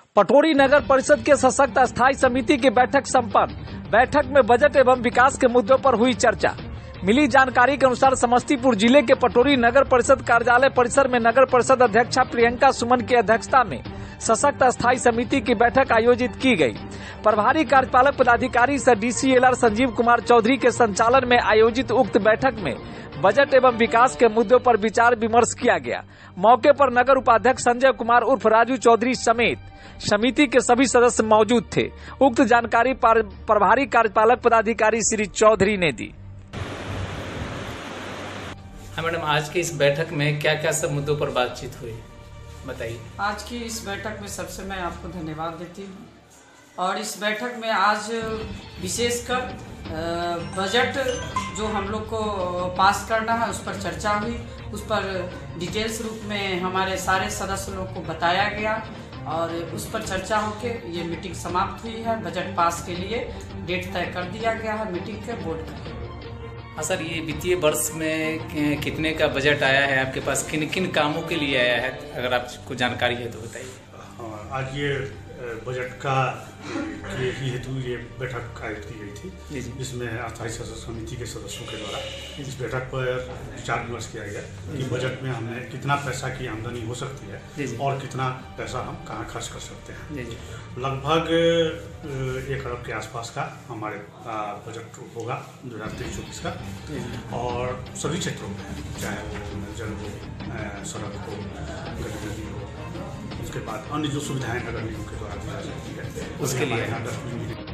पटोरी नगर परिषद के सशक्त अस्थायी समिति की बैठक संपन्न। बैठक में बजट एवं विकास के मुद्दों पर हुई चर्चा। मिली जानकारी के अनुसार समस्तीपुर जिले के पटोरी नगर परिषद कार्यालय परिसर में नगर परिषद अध्यक्षा प्रियंका सुमन की अध्यक्षता में सशक्त अस्थायी समिति की बैठक आयोजित की गई। प्रभारी कार्यपालक पदाधिकारी सह DCLR संजीव कुमार चौधरी के संचालन में आयोजित उक्त बैठक में बजट एवं विकास के मुद्दों पर विचार विमर्श किया गया। मौके पर नगर उपाध्यक्ष संजय कुमार उर्फ राजू चौधरी समेत समिति के सभी सदस्य मौजूद थे। उक्त जानकारी प्रभारी कार्यपालक पदाधिकारी श्री चौधरी ने दी। हाँ मैडम, आज की इस बैठक में क्या क्या सब मुद्दों पर बातचीत हुई, बताइए। आज की इस बैठक में सबसे मैं आपको धन्यवाद देती हूँ। और इस बैठक में आज विशेषकर बजट जो हम लोग को पास करना है उस पर चर्चा हुई। उस पर डिटेल्स रूप में हमारे सारे सदस्य लोगों को बताया गया और उस पर चर्चा होके ये मीटिंग समाप्त हुई है। बजट पास के लिए डेट तय कर दिया गया है मीटिंग के बोर्ड का। हाँ सर, ये वित्तीय वर्ष में कितने का बजट आया है आपके पास, किन किन कामों के लिए आया है, अगर आपको जानकारी है तो बताइए। आज ये बजट का हेतु ये बैठक आयोजित की गई थी, जिसमें अस्थायी समिति के सदस्यों के द्वारा इस बैठक पर विचार विमर्श किया गया कि बजट में हमें कितना पैसा की आमदनी हो सकती है और कितना पैसा हम कहाँ खर्च कर सकते हैं। लगभग 1 अरब के आसपास का हमारे बजट होगा 2023-24 का। और सभी क्षेत्रों में, चाहे वो जल हो, सड़क हो, गतिविधि हो, उसके बाद अन्य जो सुविधाएं नगर निगम के द्वारा दी जा सकती है, उसके लिए